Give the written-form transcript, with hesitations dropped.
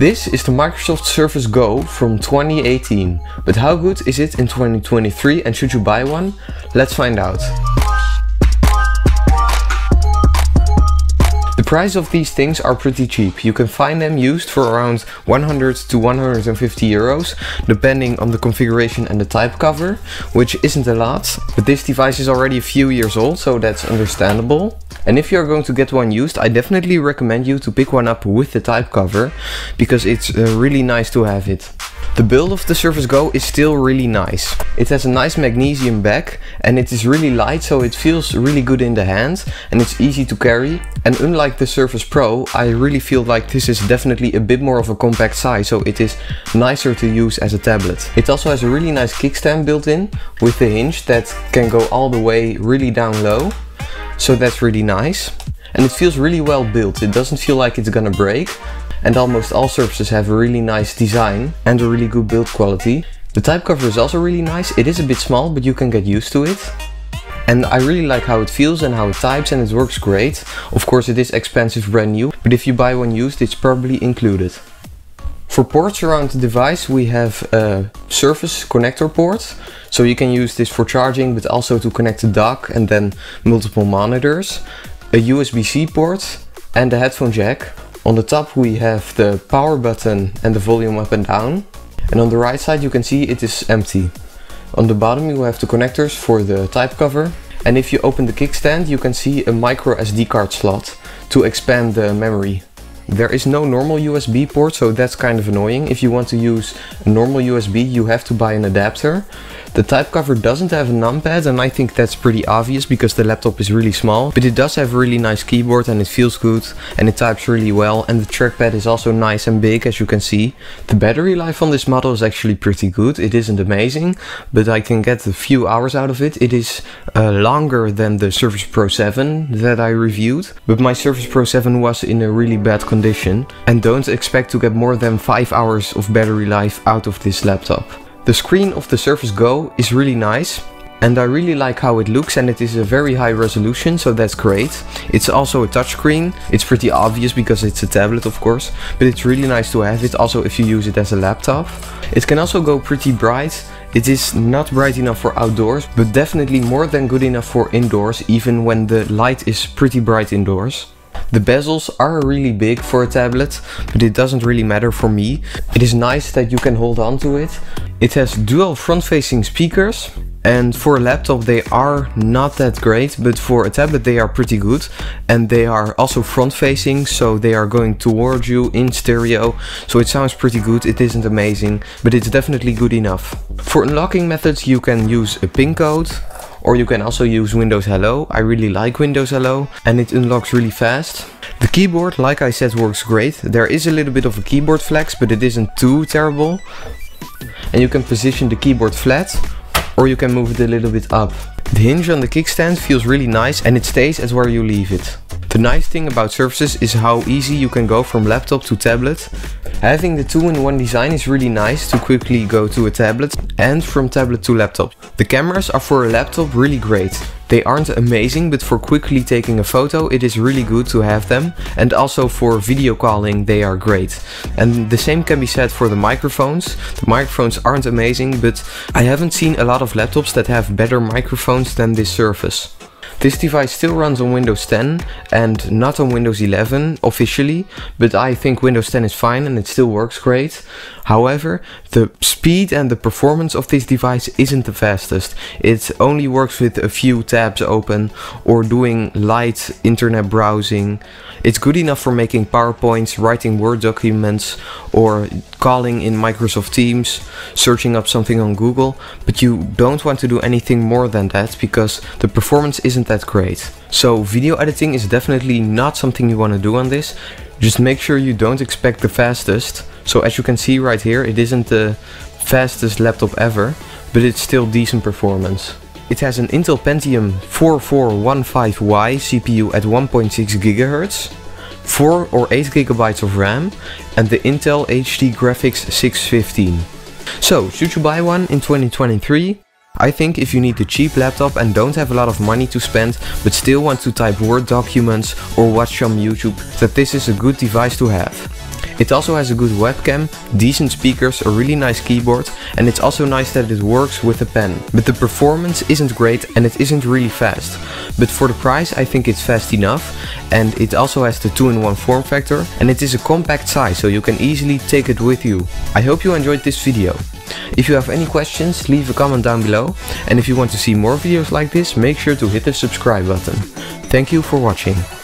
This is the Microsoft Surface Go from 2018, but how good is it in 2023 and should you buy one? Let's find out. The price of these things are pretty cheap. You can find them used for around 100 to 150 euros, depending on the configuration and the type cover, which isn't a lot, but this device is already a few years old, so that's understandable. And if you're going to get one used, I definitely recommend you to pick one up with the type cover, because it's really nice to have it. The build of the Surface Go is still really nice. It has a nice magnesium back and it is really light, so it feels really good in the hand and it's easy to carry. And unlike the Surface Pro, I really feel like this is definitely a bit more of a compact size, so it is nicer to use as a tablet. It also has a really nice kickstand built in with the hinge that can go all the way really down low. So that's really nice. And it feels really well built. It doesn't feel like it's gonna break. And almost all surfaces have a really nice design and a really good build quality. The type cover is also really nice. It is a bit small, but you can get used to it. And I really like how it feels and how it types, and it works great. Of course it is expensive brand new, but if you buy one used, it's probably included. For ports around the device, we have a Surface connector port. So you can use this for charging, but also to connect the dock and then multiple monitors. A USB-C port and a headphone jack. On the top we have the power button and the volume up and down. And on the right side you can see it is empty. On the bottom you have the connectors for the type cover. And if you open the kickstand you can see a micro SD card slot to expand the memory. There is no normal USB port, so that's kind of annoying. If you want to use a normal USB you have to buy an adapter. The type cover doesn't have a numpad, and I think that's pretty obvious because the laptop is really small. But it does have a really nice keyboard and it feels good and it types really well, and the trackpad is also nice and big, as you can see. The battery life on this model is actually pretty good. It isn't amazing, but I can get a few hours out of it. It is longer than the Surface Pro 7 that I reviewed, but my Surface Pro 7 was in a really bad condition, and don't expect to get more than 5 hours of battery life out of this laptop. The screen of the Surface Go is really nice and I really like how it looks, and it is a very high resolution, so that's great. It's also a touchscreen. It's pretty obvious because it's a tablet of course, but it's really nice to have it also if you use it as a laptop. It can also go pretty bright. It is not bright enough for outdoors, but definitely more than good enough for indoors, even when the light is pretty bright indoors. The bezels are really big for a tablet, but it doesn't really matter for me. It is nice that you can hold on to it. It has dual front-facing speakers, and for a laptop they are not that great, but for a tablet they are pretty good. And they are also front-facing, so they are going towards you in stereo, so it sounds pretty good. It isn't amazing, but it's definitely good enough. For unlocking methods you can use a PIN code, or you can also use Windows Hello. I really like Windows Hello and it unlocks really fast. The keyboard, like I said, works great. There is a little bit of a keyboard flex, but it isn't too terrible. And you can position the keyboard flat, or you can move it a little bit up. The hinge on the kickstand feels really nice and it stays as where you leave it. The nice thing about Surfaces is how easy you can go from laptop to tablet. Having the two-in-one design is really nice to quickly go to a tablet and from tablet to laptop. The cameras are for a laptop really great. They aren't amazing, but for quickly taking a photo it is really good to have them, and also for video calling they are great. And the same can be said for the microphones. The microphones aren't amazing, but I haven't seen a lot of laptops that have better microphones than this Surface. This device still runs on Windows 10 and not on Windows 11 officially, but I think Windows 10 is fine and it still works great. However, the speed and the performance of this device isn't the fastest. It only works with a few tabs open or doing light internet browsing. It's good enough for making PowerPoints, writing Word documents, or calling in Microsoft Teams, searching up something on Google, but you don't want to do anything more than that because the performance isn't that great. So video editing is definitely not something you want to do on this. Just make sure you don't expect the fastest. So as you can see right here, it isn't the fastest laptop ever, but it's still decent performance. It has an Intel Pentium 4415Y CPU at 1.6 GHz, 4 or 8 GB of RAM, and the Intel HD Graphics 615. So, should you buy one in 2023? I think if you need a cheap laptop and don't have a lot of money to spend, but still want to type Word documents or watch some YouTube, that this is a good device to have. It also has a good webcam, decent speakers, a really nice keyboard, and it's also nice that it works with a pen. But the performance isn't great and it isn't really fast. But for the price I think it's fast enough, and it also has the 2-in-1 form factor, and it is a compact size so you can easily take it with you. I hope you enjoyed this video. If you have any questions, leave a comment down below, and if you want to see more videos like this, make sure to hit the subscribe button. Thank you for watching.